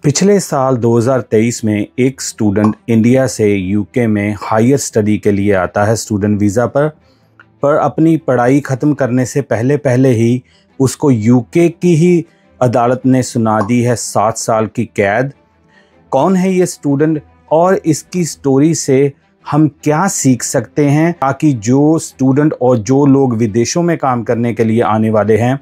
पिछले साल 2023 में एक स्टूडेंट इंडिया से यूके में हायर स्टडी के लिए आता है स्टूडेंट वीज़ा पर अपनी पढ़ाई ख़त्म करने से पहले ही उसको यूके की ही अदालत ने सुना दी है 7 साल की कैद। कौन है ये स्टूडेंट और इसकी स्टोरी से हम क्या सीख सकते हैं ताकि जो स्टूडेंट और जो लोग विदेशों में काम करने के लिए आने वाले हैं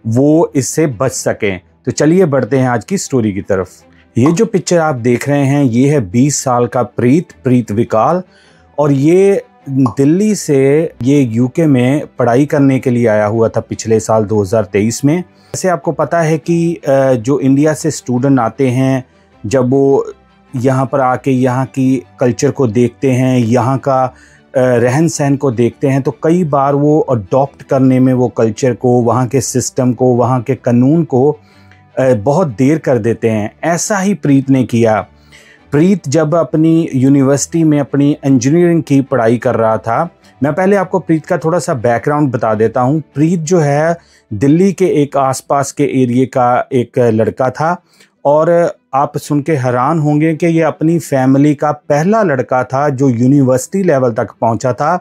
वो इससे बच सकें। तो चलिए बढ़ते हैं आज की स्टोरी की तरफ। ये जो पिक्चर आप देख रहे हैं ये है 20 साल का प्रीत विकाल और ये दिल्ली से ये यूके में पढ़ाई करने के लिए आया हुआ था पिछले साल 2023 में। जैसे आपको पता है कि जो इंडिया से स्टूडेंट आते हैं जब वो यहाँ पर आके यहाँ की कल्चर को देखते हैं, यहाँ का रहन सहन को देखते हैं तो कई बार वो अडॉप्ट करने में वो कल्चर को, वहाँ के सिस्टम को, वहाँ के कानून को बहुत देर कर देते हैं। ऐसा ही प्रीत ने किया। प्रीत जब अपनी यूनिवर्सिटी में अपनी इंजीनियरिंग की पढ़ाई कर रहा था, मैं पहले आपको प्रीत का थोड़ा सा बैकग्राउंड बता देता हूँ। प्रीत जो है दिल्ली के एक आसपास के एरिए का एक लड़का था और आप सुन के हैरान होंगे कि ये अपनी फैमिली का पहला लड़का था जो यूनिवर्सिटी लेवल तक पहुंचा था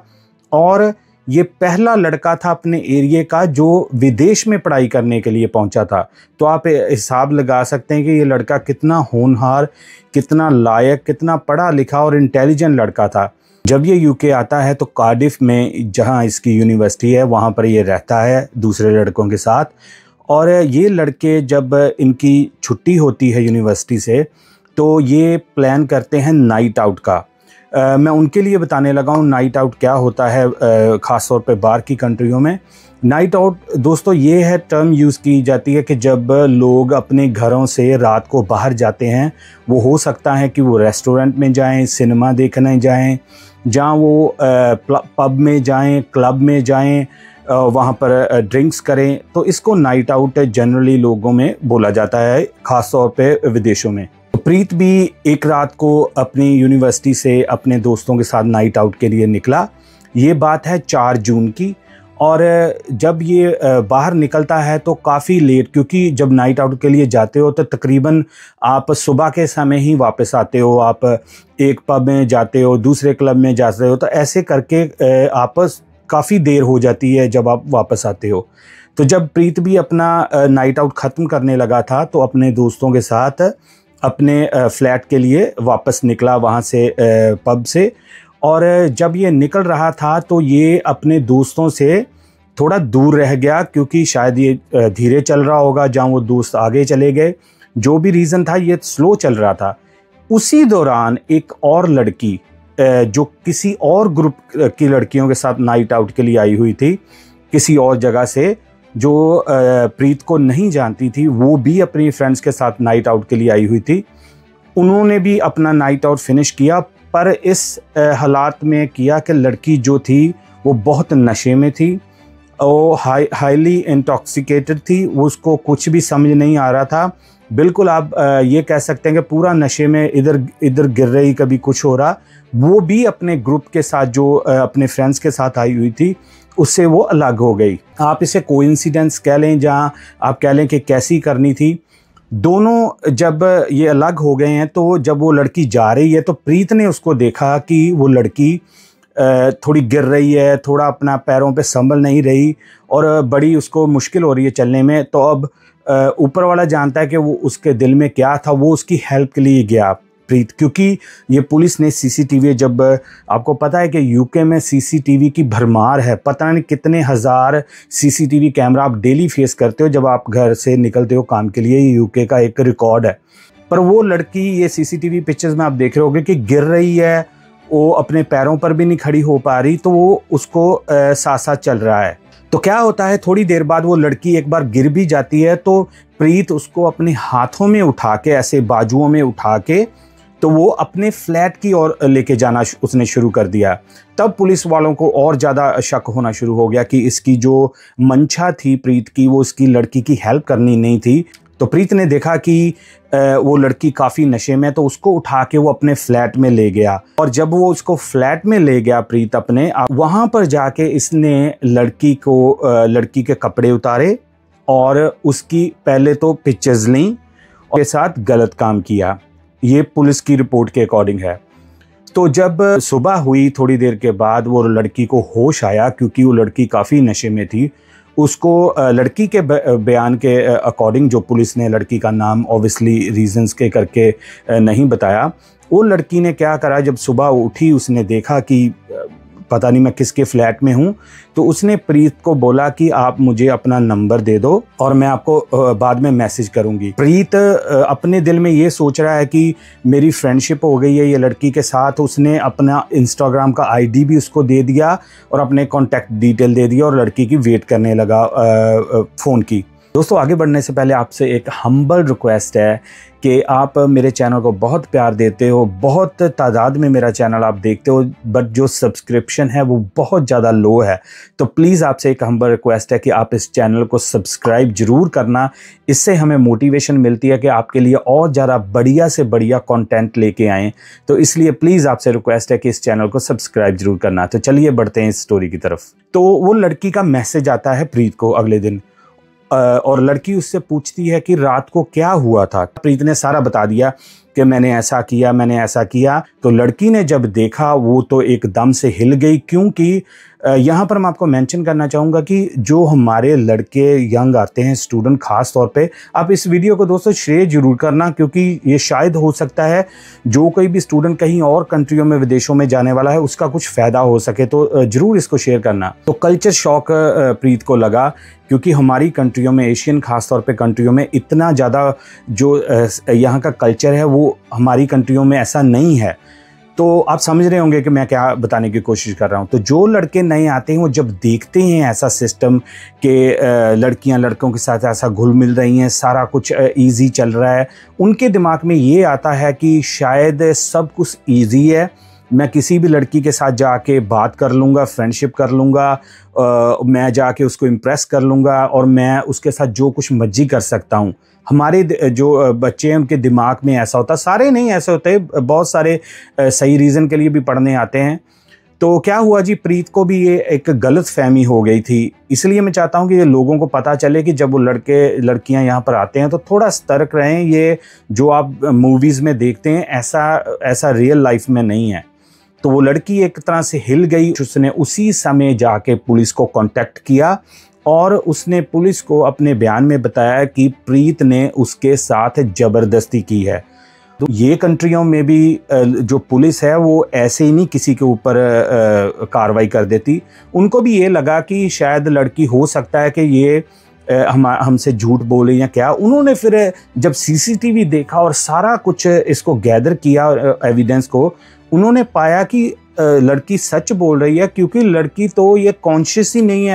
और ये पहला लड़का था अपने एरिए का जो विदेश में पढ़ाई करने के लिए पहुंचा था। तो आप हिसाब लगा सकते हैं कि ये लड़का कितना होनहार, कितना लायक, कितना पढ़ा लिखा और इंटेलिजेंट लड़का था। जब ये यूके आता है तो कार्डिफ में जहां इसकी यूनिवर्सिटी है वहां पर ये रहता है दूसरे लड़कों के साथ। और ये लड़के जब इनकी छुट्टी होती है यूनिवर्सिटी से तो ये प्लान करते हैं नाइट आउट का। मैं उनके लिए बताने लगा हूँ नाइट आउट क्या होता है, ख़ास तौर पे बाहर की कंट्रियों में। नाइट आउट दोस्तों ये है टर्म यूज़ की जाती है कि जब लोग अपने घरों से रात को बाहर जाते हैं, वो हो सकता है कि वो रेस्टोरेंट में जाएं, सिनेमा देखने जाएं, जहाँ वो पब में जाएं, क्लब में जाएं, वहाँ पर ड्रिंक्स करें। तो इसको नाइट आउट जनरली लोगों में बोला जाता है, ख़ास तौर पे विदेशों में। प्रीत भी एक रात को अपनी यूनिवर्सिटी से अपने दोस्तों के साथ नाइट आउट के लिए निकला। ये बात है 4 जून की और जब ये बाहर निकलता है तो काफ़ी लेट, क्योंकि जब नाइट आउट के लिए जाते हो तो तकरीबन आप सुबह के समय ही वापस आते हो। आप एक पब में जाते हो, दूसरे क्लब में जाते हो, तो ऐसे करके आप काफ़ी देर हो जाती है जब आप वापस आते हो। तो जब प्रीत भी अपना नाइट आउट ख़त्म करने लगा था तो अपने दोस्तों के साथ अपने फ्लैट के लिए वापस निकला वहाँ से पब से। और जब ये निकल रहा था तो ये अपने दोस्तों से थोड़ा दूर रह गया क्योंकि शायद ये धीरे चल रहा होगा, जहाँ वो दोस्त आगे चले गए। जो भी रीज़न था ये स्लो चल रहा था। उसी दौरान एक और लड़की जो किसी और ग्रुप की लड़कियों के साथ नाइट आउट के लिए आई हुई थी किसी और जगह से, जो प्रीत को नहीं जानती थी, वो भी अपनी फ्रेंड्स के साथ नाइट आउट के लिए आई हुई थी। उन्होंने भी अपना नाइट आउट फिनिश किया, पर इस हालात में किया कि लड़की जो थी वो बहुत नशे में थी, वो हाईली इंटॉक्सिकेटेड थी, वो उसको कुछ भी समझ नहीं आ रहा था। बिल्कुल आप ये कह सकते हैं कि पूरा नशे में इधर गिर रही, कभी कुछ हो रहा। वो भी अपने ग्रुप के साथ जो अपने फ्रेंड्स के साथ आई हुई थी उससे वो अलग हो गई। आप इसे कोइंसिडेंस कह लें, जहाँ आप कह लें कि कैसी करनी थी। दोनों जब ये अलग हो गए हैं तो जब वो लड़की जा रही है तो प्रीत ने उसको देखा कि वो लड़की थोड़ी गिर रही है, थोड़ा अपना पैरों पे संभल नहीं रही और बड़ी उसको मुश्किल हो रही है चलने में। तो अब ऊपर वाला जानता है कि वो उसके दिल में क्या था। वो उसकी हेल्प के लिए गया प्रीत, क्योंकि ये पुलिस ने सीसीटीवी, जब आपको पता है कि यूके में सीसीटीवी की भरमार है, पता नहीं कितने हज़ार सीसीटीवी कैमरा आप डेली फेस करते हो जब आप घर से निकलते हो काम के लिए। यूके का एक रिकॉर्ड है। पर वो लड़की, ये सीसीटीवी पिक्चर्स में आप देख रहे होगे कि गिर रही है, वो अपने पैरों पर भी नहीं खड़ी हो पा रही, तो वो उसको साथ साथ चल रहा है। तो क्या होता है, थोड़ी देर बाद वो लड़की एक बार गिर भी जाती है तो प्रीत उसको अपने हाथों में उठा के, ऐसे बाजुओं में उठा के, तो वो अपने फ्लैट की ओर लेके जाना उसने शुरू कर दिया। तब पुलिस वालों को और ज़्यादा शक होना शुरू हो गया कि इसकी जो मंशा थी प्रीत की, वो उसकी लड़की की हेल्प करनी नहीं थी। तो प्रीत ने देखा कि वो लड़की काफ़ी नशे में, तो उसको उठा के वो अपने फ्लैट में ले गया। और जब वो उसको फ्लैट में ले गया प्रीत अपने, वहाँ पर जाके इसने लड़की के कपड़े उतारे और उसकी पहले तो पिक्चर्स लीं और के साथ गलत काम किया। ये पुलिस की रिपोर्ट के अकॉर्डिंग है। तो जब सुबह हुई थोड़ी देर के बाद वो लड़की को होश आया, क्योंकि वो लड़की काफ़ी नशे में थी। उसको लड़की के बयान के अकॉर्डिंग, जो पुलिस ने लड़की का नाम ऑब्वियसली रीजंस के करके नहीं बताया, वो लड़की ने क्या करा, जब सुबह उठी उसने देखा कि पता नहीं मैं किसके फ्लैट में हूँ, तो उसने प्रीत को बोला कि आप मुझे अपना नंबर दे दो और मैं आपको बाद में मैसेज करूँगी। प्रीत अपने दिल में ये सोच रहा है कि मेरी फ्रेंडशिप हो गई है ये लड़की के साथ। उसने अपना इंस्टाग्राम का आईडी भी उसको दे दिया और अपने कॉन्टैक्ट डिटेल दे दिया और लड़की की वेट करने लगा फ़ोन की। दोस्तों, आगे बढ़ने से पहले आपसे एक हम्बल रिक्वेस्ट है कि आप मेरे चैनल को बहुत प्यार देते हो, बहुत तादाद में मेरा चैनल आप देखते हो, बट जो सब्सक्रिप्शन है वो बहुत ज़्यादा लो है। तो प्लीज़ आपसे एक हम्बल रिक्वेस्ट है कि आप इस चैनल को सब्सक्राइब ज़रूर करना। इससे हमें मोटिवेशन मिलती है कि आपके लिए और ज़्यादा बढ़िया से बढ़िया कंटेंट लेके आएँ। तो इसलिए प्लीज़ आपसे रिक्वेस्ट है कि इस चैनल को सब्सक्राइब ज़रूर करना। तो चलिए बढ़ते हैं इस स्टोरी की तरफ। तो वो लड़की का मैसेज आता है प्रीत को अगले दिन, और लड़की उससे पूछती है कि रात को क्या हुआ था। प्रीत ने सारा बता दिया कि मैंने ऐसा किया, मैंने ऐसा किया। तो लड़की ने जब देखा वो तो एकदम से हिल गई, क्योंकि यहाँ पर मैं आपको मेंशन करना चाहूँगा कि जो हमारे लड़के यंग आते हैं, स्टूडेंट ख़ास तौर पे, आप इस वीडियो को दोस्तों शेयर ज़रूर करना, क्योंकि ये शायद हो सकता है जो कोई भी स्टूडेंट कहीं और कंट्रियों में, विदेशों में जाने वाला है, उसका कुछ फ़ायदा हो सके। तो ज़रूर इसको शेयर करना। तो कल्चर शॉक प्रीत को लगा, क्योंकि हमारी कंट्रियों में, एशियन ख़ास तौर पे कंट्रियों में इतना ज़्यादा जो यहाँ का कल्चर है वो हमारी कंट्रियों में ऐसा नहीं है। तो आप समझ रहे होंगे कि मैं क्या बताने की कोशिश कर रहा हूँ। तो जो लड़के नए आते हैं वो जब देखते हैं ऐसा सिस्टम कि लड़कियां लड़कों के साथ ऐसा घुल मिल रही हैं, सारा कुछ इजी चल रहा है, उनके दिमाग में ये आता है कि शायद सब कुछ इजी है, मैं किसी भी लड़की के साथ जाके बात कर लूँगा, फ्रेंडशिप कर लूँगा, मैं जाके उसको इम्प्रेस कर लूँगा और मैं उसके साथ जो कुछ मर्जी कर सकता हूँ। हमारे जो बच्चे हैं उनके दिमाग में ऐसा होता, सारे नहीं ऐसे होते, बहुत सारे सही रीज़न के लिए भी पढ़ने आते हैं। तो क्या हुआ जी, प्रीत को भी ये एक गलत फहमी हो गई थी। इसलिए मैं चाहता हूँ कि ये लोगों को पता चले कि जब वो लड़के लड़कियाँ यहाँ पर आते हैं तो थोड़ा सतर्क रहें। ये जो आप मूवीज़ में देखते हैं ऐसा रियल लाइफ में नहीं है। तो वो लड़की एक तरह से हिल गई। उसने उसी समय जाके पुलिस को कांटेक्ट किया और उसने पुलिस को अपने बयान में बताया कि प्रीत ने उसके साथ ज़बरदस्ती की है। तो ये कंट्रियों में भी जो पुलिस है वो ऐसे ही नहीं किसी के ऊपर कार्रवाई कर देती। उनको भी ये लगा कि शायद लड़की हो सकता है कि ये हमसे झूठ बोले या क्या। उन्होंने फिर जब सीसीटीवी देखा और सारा कुछ इसको गैदर किया एविडेंस को, उन्होंने पाया कि लड़की सच बोल रही है, क्योंकि लड़की तो ये कॉन्शियस ही नहीं है,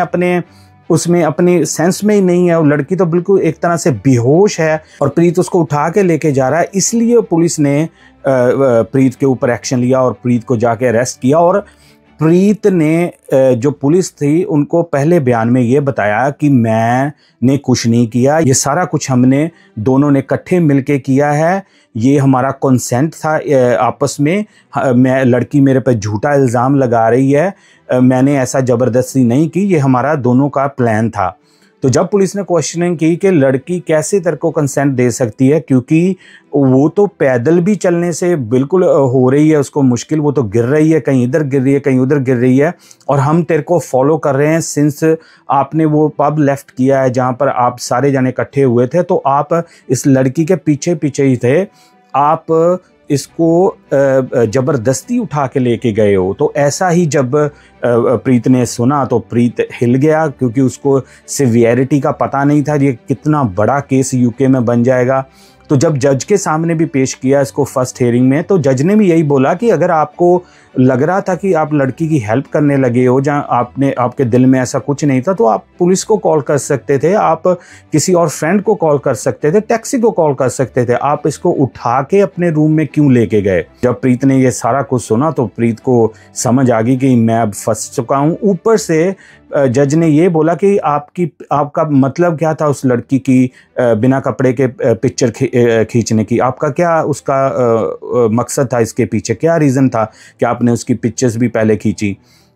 अपने सेंस में ही नहीं है। लड़की तो बिल्कुल एक तरह से बेहोश है और प्रीत उसको उठा के लेके जा रहा है। इसलिए पुलिस ने प्रीत के ऊपर एक्शन लिया और प्रीत को जाके अरेस्ट किया। और प्रीत ने जो पुलिस थी उनको पहले बयान में ये बताया कि मैंने कुछ नहीं किया, ये सारा कुछ हमने दोनों ने इकट्ठे मिलके किया है, ये हमारा कंसेंट था आपस में। मैं लड़की मेरे पर झूठा इल्ज़ाम लगा रही है, मैंने ऐसा ज़बरदस्ती नहीं की, ये हमारा दोनों का प्लान था। तो जब पुलिस ने क्वेश्चनिंग की कि लड़की कैसे तेरे को कंसेंट दे सकती है, क्योंकि वो तो पैदल भी चलने से बिल्कुल हो रही है उसको मुश्किल, वो तो गिर रही है, कहीं इधर गिर रही है, कहीं उधर गिर रही है, और हम तेरे को फॉलो कर रहे हैं सिंस आपने वो पब लेफ्ट किया है जहाँ पर आप सारे जने इकट्ठे हुए थे, तो आप इस लड़की के पीछे पीछे ही थे, आप इसको ज़बरदस्ती उठा के लेके गए हो। तो ऐसा ही जब प्रीत ने सुना तो प्रीत हिल गया, क्योंकि उसको सिवियरिटी का पता नहीं था ये कितना बड़ा केस यूके में बन जाएगा। तो जब जज के सामने भी पेश किया इसको फर्स्ट हियरिंग में, तो जज ने भी यही बोला कि अगर आपको लग रहा था कि आप लड़की की हेल्प करने लगे हो जहाँ आपके दिल में ऐसा कुछ नहीं था, तो आप पुलिस को कॉल कर सकते थे, आप किसी और फ्रेंड को कॉल कर सकते थे, टैक्सी को कॉल कर सकते थे, आप इसको उठा के अपने रूम में क्यों लेके गए। जब प्रीत ने ये सारा कुछ सुना तो प्रीत को समझ आ गई कि मैं अब फंस चुका हूँ। ऊपर से जज ने ये बोला कि आपका मतलब क्या था उस लड़की की बिना कपड़े के पिक्चर खींचने की, आपका क्या उसका मकसद था, इसके पीछे क्या रीज़न था कि आपने उसकी पिक्चर्स भी पहले खींची।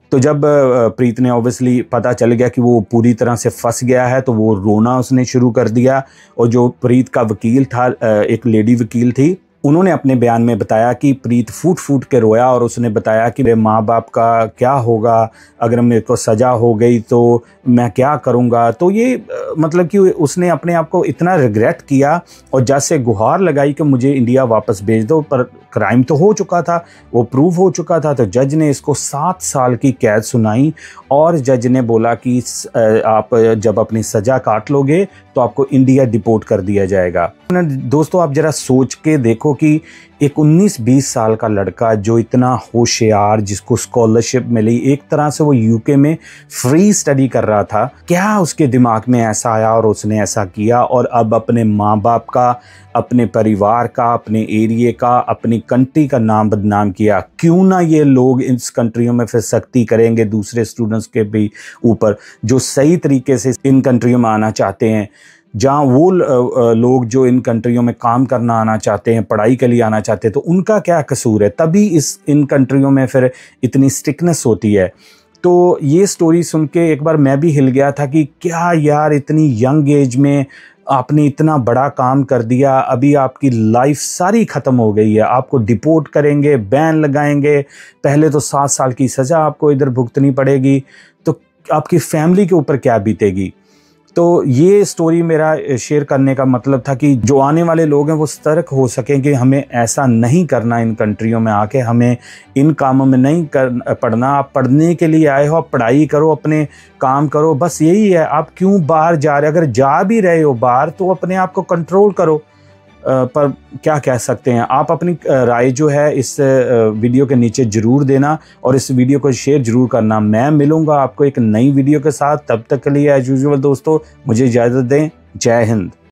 तो जब प्रीत ने ऑब्वियसली पता चल गया कि वो पूरी तरह से फंस गया है, तो वो रोना उसने शुरू कर दिया। और जो प्रीत का वकील था, एक लेडी वकील थी, उन्होंने अपने बयान में बताया कि प्रीत फूट फूट के रोया और उसने बताया कि मेरे माँ बाप का क्या होगा, अगर मेरे को सज़ा हो गई तो मैं क्या करूँगा। तो ये मतलब कि उसने अपने आप को इतना रिग्रेट किया और जज से गुहार लगाई कि मुझे इंडिया वापस भेज दो। पर क्राइम तो हो चुका था, वो प्रूव हो चुका था। तो जज ने इसको 7 साल की कैद सुनाई और जज ने बोला कि आप जब अपनी सज़ा काट लोगे तो आपको इंडिया डिपोर्ट कर दिया जाएगा। दोस्तों, आप ज़रा सोच के देखो कि एक 19-20 साल का लड़का जो इतना होशियार, जिसको स्कॉलरशिप मिली, एक तरह से वो यूके में फ्री स्टडी कर रहा था, क्या उसके दिमाग में ऐसा आया और उसने ऐसा किया। और अब अपने माँ बाप का, अपने परिवार का, अपने एरिए का, अपनी कंट्री का नाम बदनाम किया। क्यों ना ये लोग इस कंट्रियों में फिर सख्ती करेंगे दूसरे स्टूडेंट्स के भी ऊपर जो सही तरीके से इन कंट्रियों में आना चाहते हैं, जहाँ वो लोग जो इन कंट्रियों में काम करना आना चाहते हैं, पढ़ाई के लिए आना चाहते हैं, तो उनका क्या कसूर है। तभी इन कंट्रियों में फिर इतनी स्ट्रिक्टनेस होती है। तो ये स्टोरी सुन के एक बार मैं भी हिल गया था कि क्या यार, इतनी यंग एज में आपने इतना बड़ा काम कर दिया, अभी आपकी लाइफ सारी ख़त्म हो गई है, आपको डिपोर्ट करेंगे, बैन लगाएंगे, पहले तो 7 साल की सज़ा आपको इधर भुगतनी पड़ेगी, तो आपकी फैमिली के ऊपर क्या बीतेगी। तो ये स्टोरी मेरा शेयर करने का मतलब था कि जो आने वाले लोग हैं वो सतर्क हो सकें कि हमें ऐसा नहीं करना, इन कंट्रियों में आके हमें इन कामों में नहीं पढ़ना। आप पढ़ने के लिए आए हो, आप पढ़ाई करो, अपने काम करो, बस यही है। आप क्यों बाहर जा रहे हो? अगर जा भी रहे हो बाहर तो अपने आप को कंट्रोल करो। पर क्या कह सकते हैं, आप अपनी राय जो है इस वीडियो के नीचे ज़रूर देना और इस वीडियो को शेयर ज़रूर करना। मैं मिलूँगा आपको एक नई वीडियो के साथ, तब तक के लिए एज यूजुअल दोस्तों मुझे इजाज़त दें। जय हिंद।